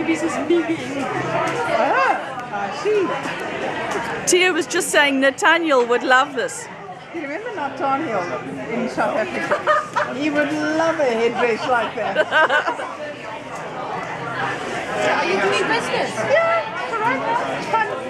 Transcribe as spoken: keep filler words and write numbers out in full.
babies is leaving. Ah, I see. Tia was just saying Nathaniel would love this. You remember Nathaniel in South Africa? He would love a headdress like that. Are you doing business? Yeah, for right now. It's fun.